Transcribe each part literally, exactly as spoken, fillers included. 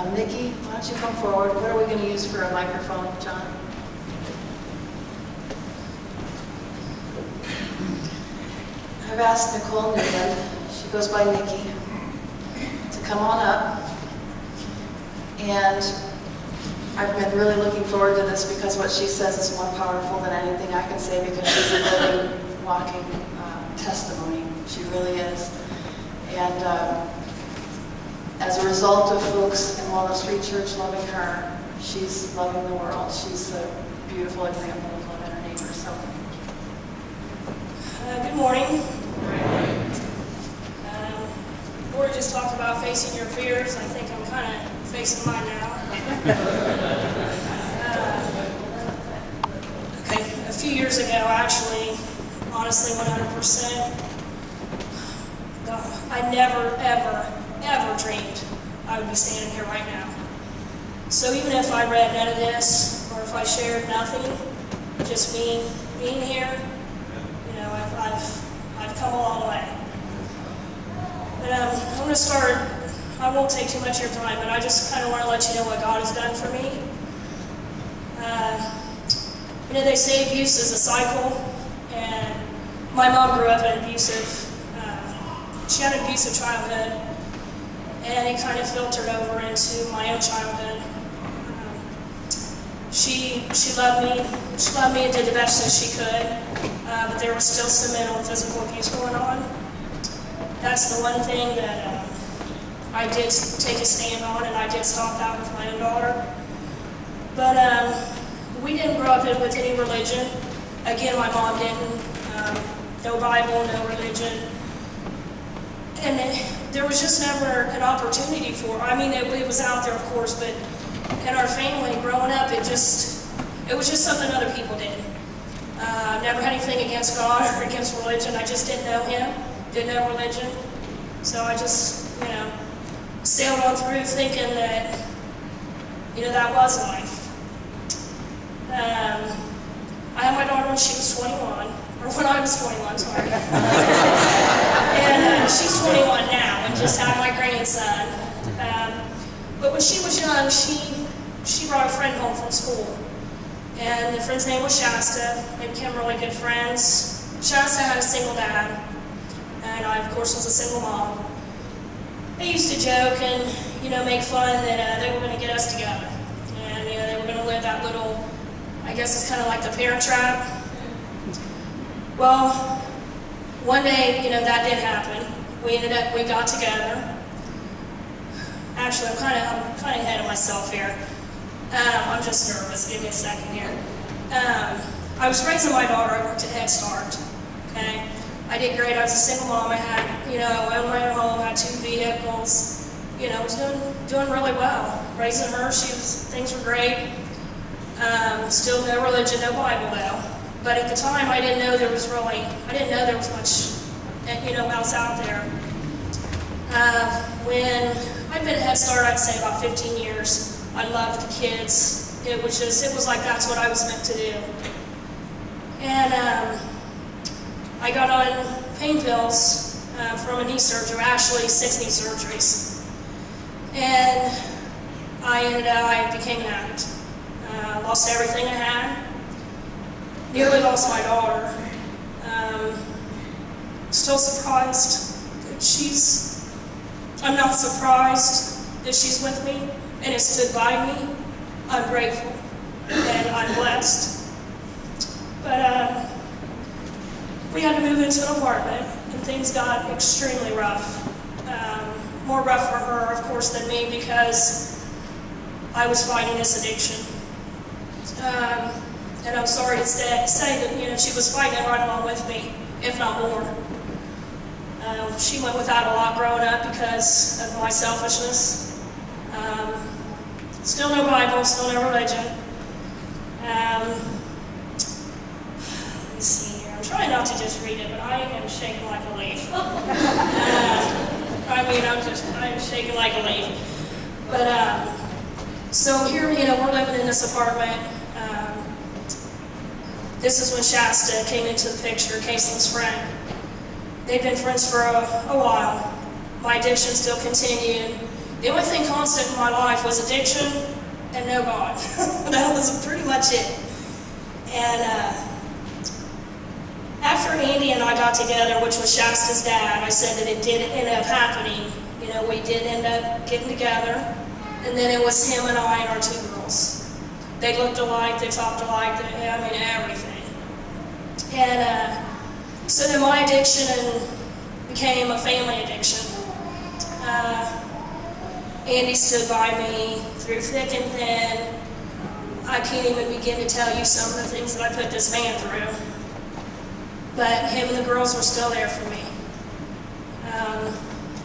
Um, Nikki, why don't you come forward? What are we going to use for a microphone, John? I've asked Nikki Newland, she goes by Nikki, to come on up. And I've been really looking forward to this because what she says is more powerful than anything I can say, because she's a living, walking uh, testimony. She really is. And uh, as a result of folks in Walnut Street Church loving her, she's loving the world. She's a beautiful example of loving her neighbor. So, uh, good morning. Um, Lori just talked about facing your fears. I think I'm kind of facing mine now. uh, okay, a few years ago, actually, honestly, one hundred percent, I never, ever, ever dreamed I would be standing here right now. So even if I read none of this, or if I shared nothing, just being being here, you know, I've I've, I've come a long way. But um, I'm going to start. I won't take too much of your time, but I just kind of want to let you know what God has done for me. Uh, you know, they say abuse is a cycle, and my mom grew up in an abusive. Uh, she had an abusive childhood. And it kind of filtered over into my own childhood. Um, she she loved me. She loved me and did the best that she could, uh, but there was still some mental and physical abuse going on. That's the one thing that uh, I did take a stand on, and I did stop that with my own daughter. But um, we didn't grow up with any religion. Again, my mom didn't. Um, no Bible, no religion. And it, there was just never an opportunity for, I mean, it, it was out there, of course, but in our family, growing up, it just, it was just something other people did. Uh, never had anything against God or against religion. I just didn't know Him, didn't know religion. So I just, you know, sailed on through thinking that, you know, that was life. Um, I had my daughter when she was twenty-one, or when I was twenty-one, sorry. And uh, she's twenty-one now, and just had my grandson. Um, but when she was young, she she brought a friend home from school, and the friend's name was Shasta. They became really good friends. Shasta had a single dad, and I, of course, was a single mom. They used to joke and you know make fun that uh, they were going to get us together, and you know they were going to live that little, I guess it's kind of like the parent trap. Well, one day, you know, that did happen. We ended up, we got together. Actually, I'm kind of, I'm kind of ahead of myself here. Um, I'm just nervous. Give me a second here. Um, I was raising my daughter. I worked at Head Start. Okay, I did great. I was a single mom. I had, you know, I owned my own home. I had two vehicles. You know, I was doing, doing really well. Raising her, she was, things were great. Um, still no religion, no Bible though. But at the time, I didn't know there was really, I didn't know there was much, you know, else out there. Uh, when I'd been at Head Start, I'd say about fifteen years. I loved the kids. It was just, it was like that's what I was meant to do. And um, I got on pain pills uh, from a knee surgery, actually six knee surgeries. And I ended up, I became an addict. Uh, lost everything I had. Nearly lost my daughter. Um, still surprised that she's, I'm not surprised that she's with me and has stood by me. I'm grateful and I'm blessed. But um, we had to move into an apartment and things got extremely rough. Um, more rough for her, of course, than me because I was fighting this addiction. Um, And I'm sorry to say, say that, you know, she was fighting it right along with me, if not more. Um, she went without a lot growing up because of my selfishness. Um, still no Bible, still no religion. Um, let me see here. I'm trying not to just read it, but I am shaking like a leaf. uh, I mean, I'm just, I'm shaking like a leaf. But, um, so here, you know, we're living in this apartment. Um, This is when Shasta came into the picture, Caseling's friend. They'd been friends for a, a while. My addiction still continued. The only thing constant in my life was addiction and no God. That was pretty much it. And uh, after Andy and I got together, which was Shasta's dad, I said that it did end up happening. You know, we did end up getting together, and then it was him and I and our two girls. They looked alike, they talked alike, they, I mean, everything. And uh, so then my addiction became a family addiction. Uh, Andy stood by me through thick and thin. I can't even begin to tell you some of the things that I put this man through. But him and the girls were still there for me. Um,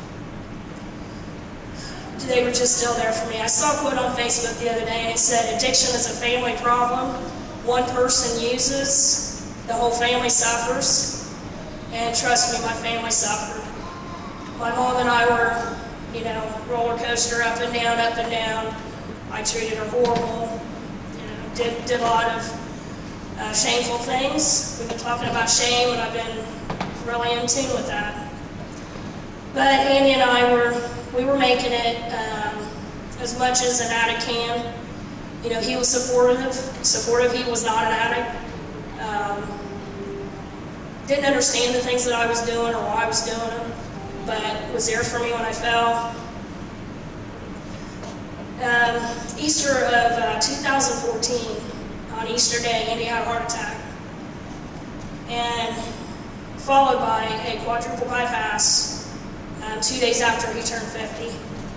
they were just still there for me. I saw a quote on Facebook the other day, and it said, addiction is a family problem. One person uses, the whole family suffers. And trust me, my family suffered. My mom and I were, you know, roller coaster up and down, up and down. I treated her horrible. You know, did, did a lot of uh, shameful things. We've been talking about shame, and I've been really in tune with that. But Andy and I were, we were making it um, as much as an addict can. You know, he was supportive. Supportive. He was not an addict. Um, didn't understand the things that I was doing or why I was doing them, but was there for me when I fell. Um, Easter of uh, two thousand fourteen, on Easter Day, Andy had a heart attack, and followed by a quadruple bypass um, two days after he turned fifty.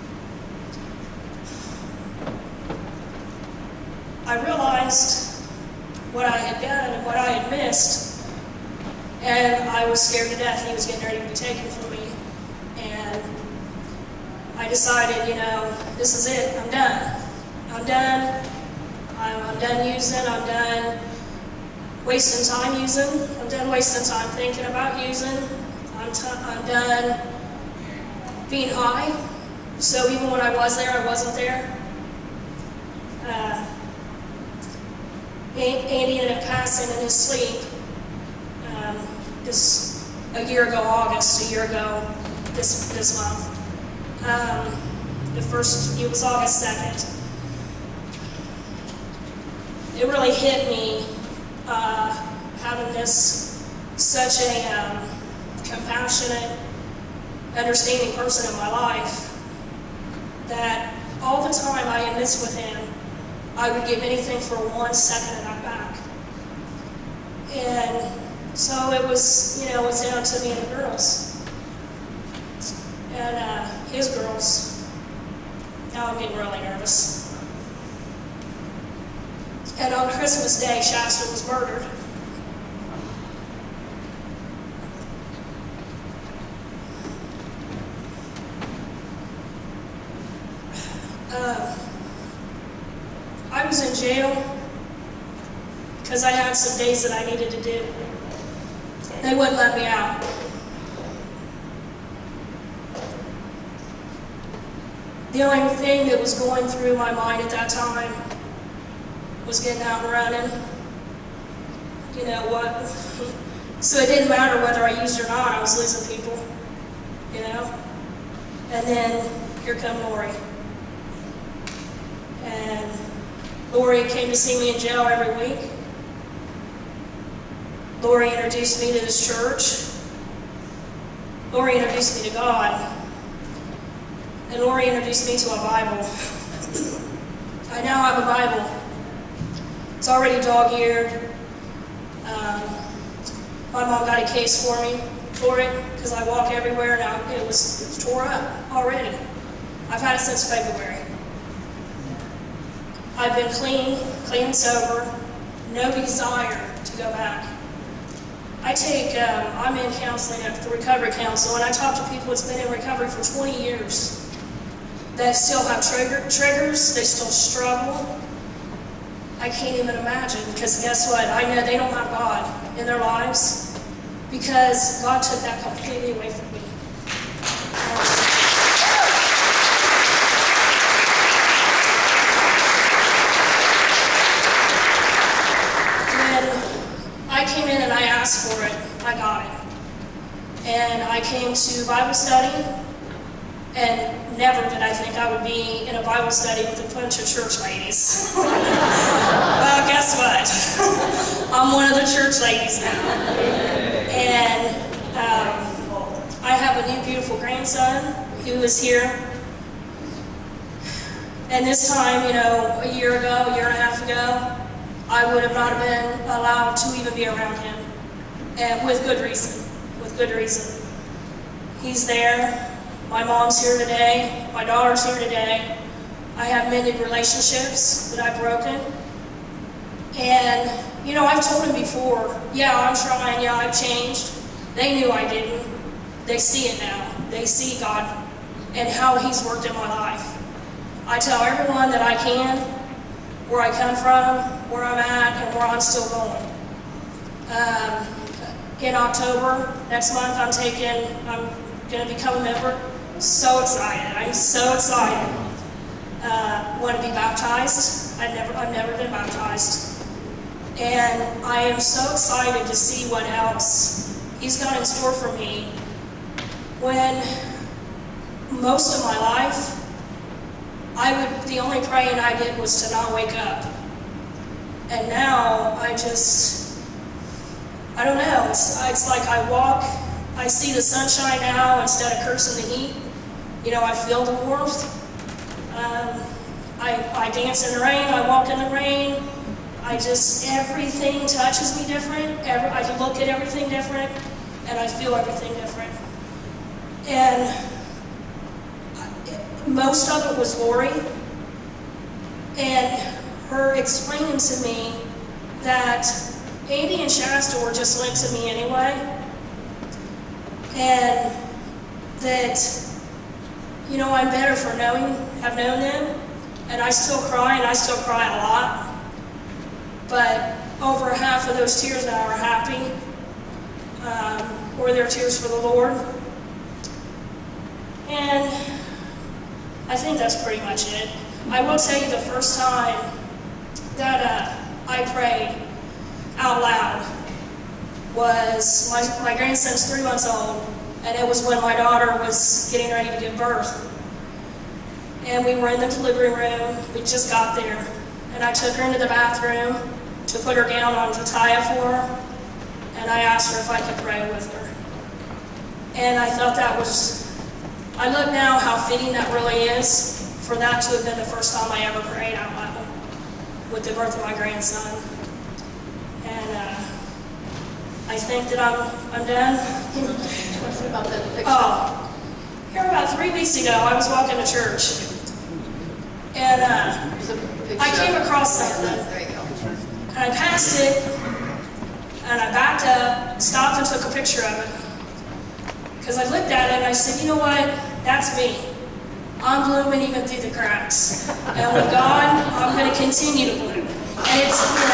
I realized what I had done and what I had missed, and I was scared to death he was getting ready to be taken from me. And I decided, you know, this is it. I'm done. I'm done. I'm, I'm done using. I'm done wasting time using. I'm done wasting time thinking about using. I'm, t I'm done being high. So even when I was there, I wasn't there. Uh, Andy ended up passing in his sleep um, this a year ago, August, a year ago, this this month. Um, the first, it was August second. It really hit me uh, having this such a um, compassionate, understanding person in my life, that all the time I had missed with him, I would give anything for one second of that back. And so it was, you know, it was down to me and the girls. And uh, his girls. Now I'm getting really nervous. And on Christmas Day, Shasta was murdered. Uh, I was in jail because I had some days that I needed to do. They wouldn't let me out. The only thing that was going through my mind at that time was getting out and running. You know what? So it didn't matter whether I used or not, I was losing people. You know? And then here come Lori. And Lori came to see me in jail every week. Lori introduced me to this church. Lori introduced me to God. And Lori introduced me to a Bible. I now have a Bible. It's already dog-eared. Um, my mom got a case for me for it because I walk everywhere now. It was, it was tore up already. I've had it since February. I've been clean, clean and sober, no desire to go back. I take, um, I'm in counseling at the Recovery Council, and I talk to people that's been in recovery for twenty years that still have trigger, triggers, they still struggle. I can't even imagine, because guess what? I know they don't have God in their lives because God took that completely away from me. Um, I came in and I asked for it. I got it. And I came to Bible study, and never did I think I would be in a Bible study with a bunch of church ladies. Well, guess what? I'm one of the church ladies now. And um, I have a new beautiful grandson who is here. And this time, you know, a year ago, a year and a half ago, I would have not been allowed to even be around him. And with good reason. With good reason. He's there. My mom's here today. My daughter's here today. I have mended relationships that I've broken. And, you know, I've told him before, yeah, I'm trying, yeah, I've changed. They knew I didn't. They see it now. They see God and how He's worked in my life. I tell everyone that I can where I come from, where I'm at, and where I'm still going. Um, in October, next month, I'm taking, I'm going to become a member. So excited. I'm so excited. Uh, want to be baptized. I've never, I've never been baptized. And I am so excited to see what else He's got in store for me. When most of my life, I would, the only praying I did was to not wake up. And now I just, I don't know, it's, it's like I walk, I see the sunshine now instead of cursing the heat. You know, I feel the warmth. Um, I, I dance in the rain, I walk in the rain. I just, everything touches me different. Every, I look at everything different, and I feel everything different. And most of it was Lori, and her explaining to me that Andy and Shasta were just linked to me anyway, and that, you know, I'm better for knowing, have known them, and I still cry, and I still cry a lot, but over half of those tears now are happy, um, or they're tears for the Lord, and I think that's pretty much it. I will tell you the first time that uh, I prayed out loud was, my, my grandson's three months old, and it was when my daughter was getting ready to give birth. And we were in the delivery room, we just got there, and I took her into the bathroom to put her gown on to tie it for her, and I asked her if I could pray with her. And I thought that was, I look now how fitting that really is for that to have been the first time I ever prayed out loud with the birth of my grandson. And uh, I think that I'm, I'm done. What about the picture? Oh, here about three weeks ago, I was walking to church, and uh, There's a picture I came of- across something, There you go. and I passed it, and I backed up, stopped and took a picture of it. Because I looked at it and I said, you know what, that's me. I'm blooming even through the cracks. And with God, I'm going to continue to bloom. And it's,